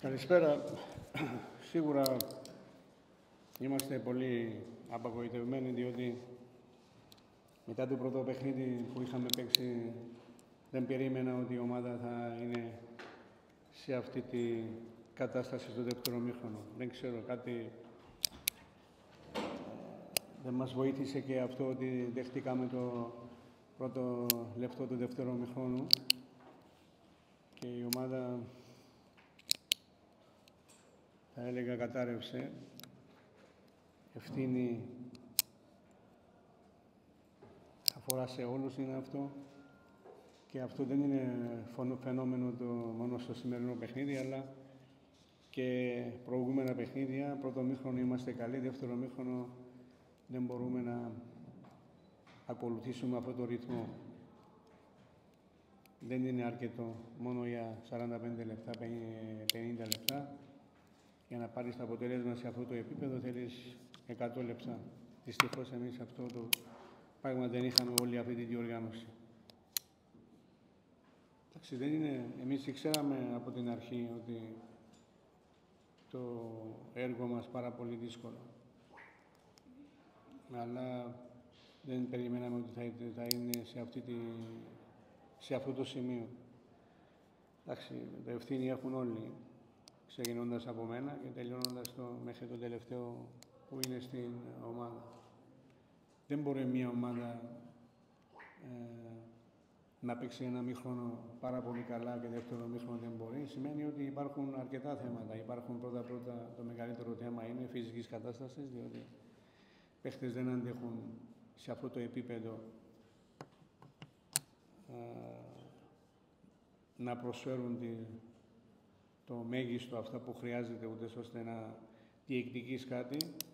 Καλησπέρα. Σίγουρα είμαστε πολύ απογοητευμένοι, διότι μετά το πρώτο παιχνίδι που είχαμε παίξει δεν περίμενα ότι η ομάδα θα είναι σε αυτή τη κατάσταση στο δεύτερο ημίχρονο. Δεν ξέρω, κάτι δεν μας βοήθησε και αυτό ότι δεχτήκαμε το πρώτο λεπτό του δεύτερου ημίχρονου και η ομάδα, θα έλεγα, κατάρρευσε. Ευθύνη αφορά σε όλους είναι αυτό και αυτό δεν είναι φαινόμενο μόνο στο σημερινό παιχνίδι, αλλά και προηγούμενα παιχνίδια. Πρώτο μήχρονο είμαστε καλοί, δεύτερο μήχρονο δεν μπορούμε να ακολουθήσουμε αυτό το ρυθμό. Δεν είναι αρκετό μόνο για 45 λεπτά, 50 λεπτά. Για να πάρεις το αποτέλεσμα σε αυτό το επίπεδο θέλεις 100 λεπτά. Δυστυχώς εμείς αυτό το πράγμα δεν είχαμε όλη αυτή τη διοργάνωση. Εντάξει, δεν είναι... Εμείς ξέραμε από την αρχή ότι το έργο μας πάρα πολύ δύσκολο. Αλλά δεν περιμέναμε ότι θα είναι σε αυτό το σημείο. Εντάξει, ευθύνη έχουν όλοι, ξεκινώντας από μένα και τελειώνοντας μέχρι το τελευταίο που είναι στην ομάδα. Δεν μπορεί μια ομάδα να παίξει ένα μήχρονο πάρα πολύ καλά και δεύτερο μήχρονο δεν μπορεί. Σημαίνει ότι υπάρχουν αρκετά θέματα. Υπάρχουν πρώτα-πρώτα, το μεγαλύτερο θέμα είναι φυσικής κατάστασης, διότι οι παίχτες δεν αντέχουν σε αυτό το επίπεδο να προσφέρουν το μέγιστο αυτά που χρειάζεται, ούτε ώστε να διεκδικείς κάτι.